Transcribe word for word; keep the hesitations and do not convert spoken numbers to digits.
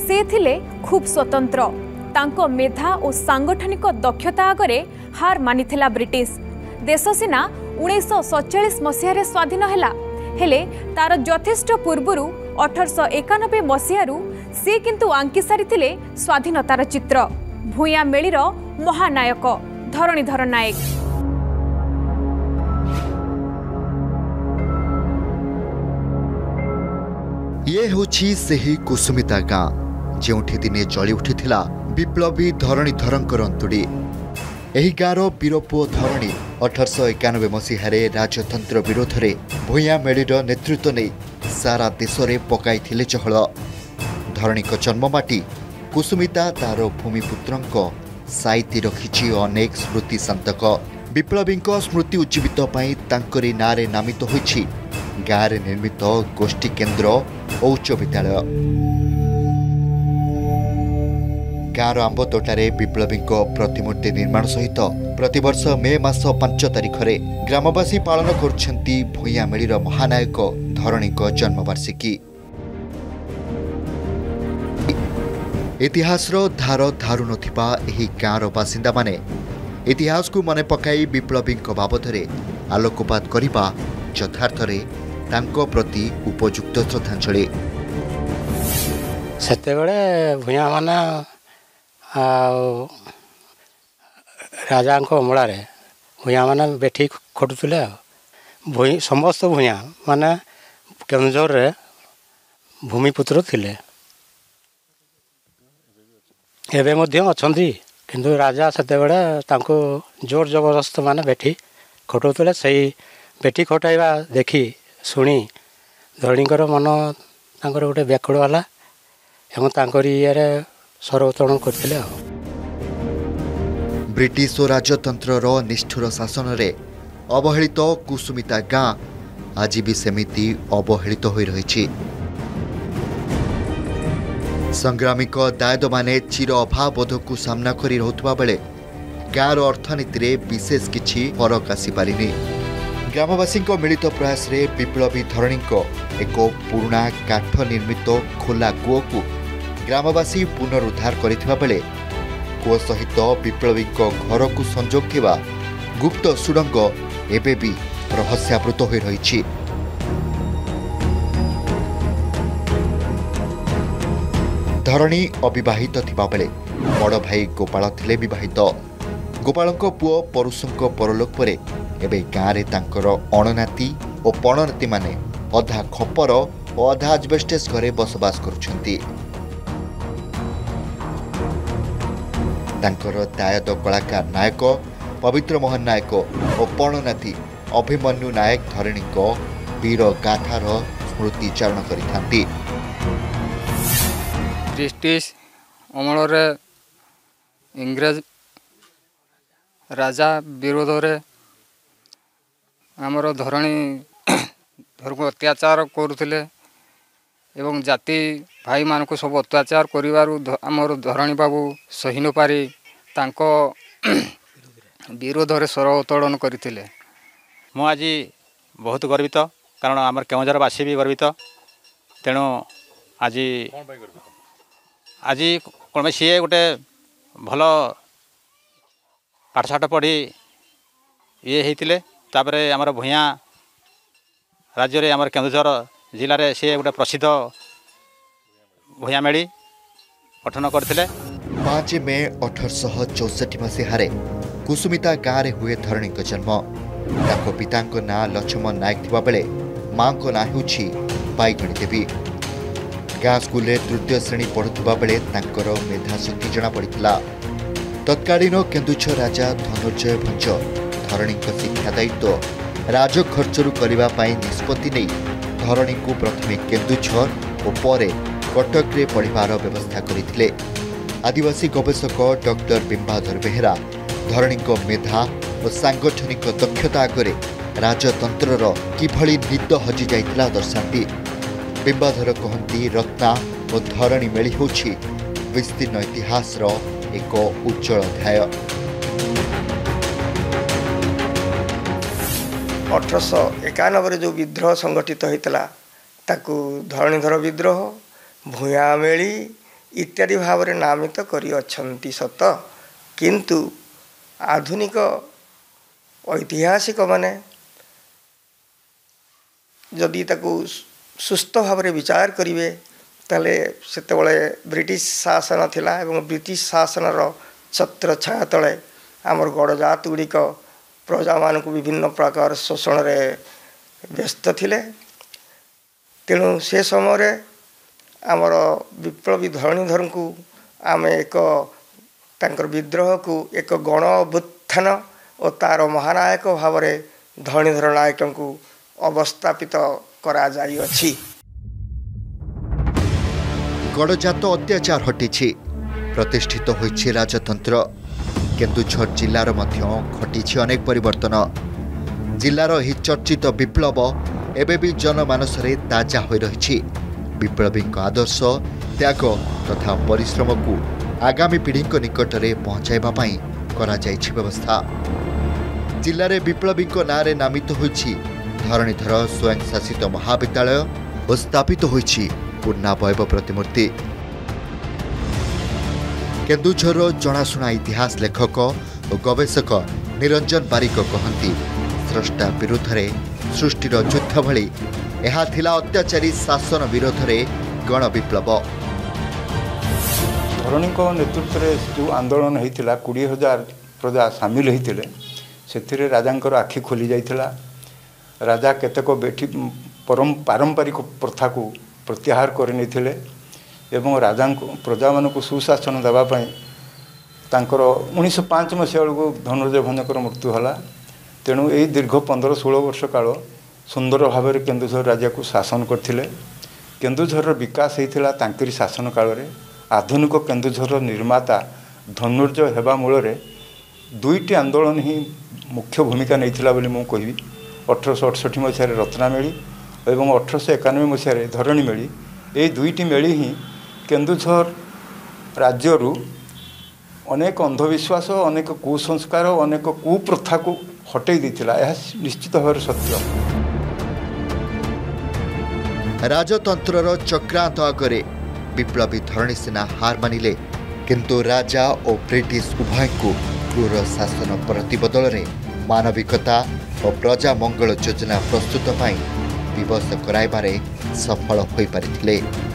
से थिले खूब स्वतंत्र तांको मेधा और सांगठनिक दक्षता आगरे हार मानिथिला ब्रिटिश देश सिना उन्नीस सैंतालीस मसीह स्वाधीन हैला हेले तार यथेष्ट पूर्वरु अठारश एकानबे मसीह से किंतु आंकी सारी स्वाधीनतार चित्र भूया मेलीर महानायक धरणीधर नायक। ये होछि सेही कुसुमिता गाँ जोठी दिने जली उठिथिला विप्लवी धरणीधरंकर अंतुड़ी। एही गाँर वीरपुओ धरणी अठारश एकानबे मसीह राजतंत्र विरोध में भूया मेलीर नेतृत्व नहीं सारा देश में पकाई चहल। धरणी जन्ममाटी कुसुमिता तार भूमिपुत्र साइती रखी अनेक स्मृति संतक विप्लवी स्मृति उज्जीवित तांकरी नारे नामित होइछि गाँव में निर्मित गोष्ठी केन्द्र और उच्च विद्यालय। गाँवर आंब तोटारे विप्लवी प्रतिमूर्ति निर्माण सहित प्रतिवर्ष मे मास पांच तारिख में ग्रामवासी पालन करुछंती भूया मेलीर महानायक धरणी जन्मवार्षिकी। इतिहास धार धारु नथिबा एही गाँवर बासिंदा माने इतिहास को मने पकाई विप्लवी बाबदरे आलोकपात करिबा यथार्थरे तांको प्रति उपयुक्त श्रद्धांजलि। सेतेबेले भूया माने राजा अमला भूया माने बेठी खटुले भूई समस्त भूया माने केन्दुझर रे भूमिपुत्र थिले एबे मध्य अछंती किंतु राजा सेतेबेले तांको जोर जबरदस्त माने बेठी खटुले सही बेठी खटाइबा देखी शुणी धरणीकर मन तांकर गोटे व्याकुल वाला एवं तांकरी ये सर्वोत्तोलन करथिले। ब्रिटिश और राजतंत्र निष्ठुर शासन रे अवहेलित कुसुमिता गाँ आज भी सेमिति अवहेलित हो रही। संग्रामिक दायद माने चिर अभाव बोध को सामना करी रहुतबा बेले गाँवर अर्थनीति रे विशेष किछि फरक आसी पारिनी। ग्रामवासी मिलित प्रयास रे विप्लवी धरणी एक पुराना काठ निर्मित खोला कूओ को ग्रामवासी पुनरुद्धार करथिबा बेले कूओ सहित विप्लवी घर को संजोग थिबा गुप्त सुड़ंग एबे भी रहस्यावृत हो रही। धरणी अविवाहित थिबा बेले बड़ भाई गोपाल थिले विवाहित। गोपालଙ୍କ पुओ परुषଙ୍କ परलोक परे एबे गाँव रे तांकर अणनाती और पणनाती माने अधा खपर और अधा एजबेस्टस घरे बसवास करुछंती। तांकर दायद कलाकार नायक पवित्र मोहन नायक और पणनाती अभिमन्यु नायक धरणी वीर गाथार स्मृति चारण करिथांती। ब्रिटिश अमल इंग्रेज राजा विरोध रे आमर धरणी धर को अत्याचार करुले एवं जाति भाई मान को सब अत्याचार करिवारु आमर धरणी बाबू सही न पारी तांको विरोध रे स्वर उत्तोलन करथिले। मु आज बहुत गर्वित कारण आमर केवंझरवासी भी गर्वित। तेणु आज आज कौन सी गोटे भल पाठशाठ पढ़ी ये होते तापरे आमर भूया राज्य रे आमर केन्दुझर जिले में सी गोटे प्रसिद्ध भूया मेली गठन करथिले। पाँच मे अठारश चौसठ मसीह कुसुमिता गाँव में हुए धरणी जन्म। ताको पिता ना लक्ष्मण नायक थिबा बेले मां को ना होछि बाईगणी देवी। गाँ स्कूल तृतीय श्रेणी पढ़ुवा बेले तांकर मेधाशक्ति जना पड़िथिला। तत्कालीन केन्दुझर राजा धनुर्जय भंज धरणी शिक्षा दायित्व राज खर्चरू करने निष्पत्ति नहीं धरणी को प्रथमे केन्दुझर और परे कटक रे पढ़िबार व्यवस्था करथिले। आदिवासी गवेषक डॉक्टर बिंबाधर बेहेरा धरणी मेधा और सांगठनिक दक्षता आगे राजतंत्रर किभली निद हजि जाइतिला दर्शाती। बिंबाधर कहती रत्ना और धरणी मेली होछि विस्तीर्ण इतिहास एक उज्जवल अध्याय। अठरश एकानबे जो विद्रोह संगठित होता ताकू धरणीधर विद्रोह भूया मेली इत्यादि भाव में नामित करिअछन्ति सत, किंतु आधुनिक ऐतिहासिक माने जदि ताकू सुस्थ भाव में विचार करेंगे ताले सेतेबेले ब्रिटिश शासन थिला एवं ब्रिटिश शासन छत्र छाया तले आमर गड़जात गुड़िक प्रजा मान को विभिन्न प्रकार शोषण रे व्यस्त थिले। तेणु से समय आमर विप्लवी धरणीधर को आम एक तांकर विद्रोह को एक गण अभ्युत्थान और तार महानायक भाव में धरणीधर नायक को अवस्थापित करा जाई अछि। गड़जात अत्याचार हटिछि, प्रतिष्ठित होइछि राजतंत्र। केन्दुझर जिल्लार मध्य घटिछि अनेक परिवर्तन। जिल्लार ही चर्चित विप्लव एबे भी जनमानसरे ताजा होई रहिछि। विप्लवी आदर्श त्याग तथा परिश्रम को आगामी पीढ़ी निकटरे पहुंचाइबा पई करा जाइछि व्यवस्था। जिल्लारे विप्लवी नारे नामित होइछि धरणीधर स्वयं शासित महाविद्यालय और स्थापित होइछि पूर्णावयव प्रतिमूर्ति। केन्दुझर जनाशुना इतिहास लेखक और गवेषक निरंजन बारिक कहती स्रष्टा विरुद्ध रे सृष्टिर युद्ध भली यह थिला अत्याचारी शासन विरोध रे गण विप्लव। धरणी नेतृत्व में जो आंदोलन होता कोड़े हजार प्रजा सामिल होते से राजा आखि खोली जाइथिला। राजा केतेक बेठी परम पारंपरिक प्रथा को प्रत्याहार करने एवं राजा प्रजा मान को सुशासन देवाई तांकर उन्नीस पाँच मसीहा बेलू धनुर्जय भंजकर मृत्यु होला। तेणु यही दीर्घ पंद्रह षोल वर्ष काल सुंदर भाव में केन्दुझर राजा को शासन करथिले। केन्दुझर विकास होता तांकरी शासन काल में। आधुनिक केन्दुझर निर्माता धनुर्जय हेबा मूल दुईटी आंदोलन ही मुख्य भूमिका नहीं बोली मु कहबी। अठरश अड़सठी मसीह रत्नामेली एवं अठरश एकानबे मसीह धरणी मेली, ये दुईटी मेली ही केन्दुझर राज्यरू अनेक अंधविश्वास, अनेक कुसंस्कार, अनेक कुप्रथा को हटई देथिला। यह निश्चित भाव सत्य। राजतंत्रर चक्रांत आगरे विप्लवी धरणी सेना हार मानिले, किंतु राजा और ब्रिटिश उभय को क्रूर शासन प्रतिबदल में मानविकता और प्रजा मंगल योजना प्रस्तुत विवश कराइबारे सफल हो पारिथिले।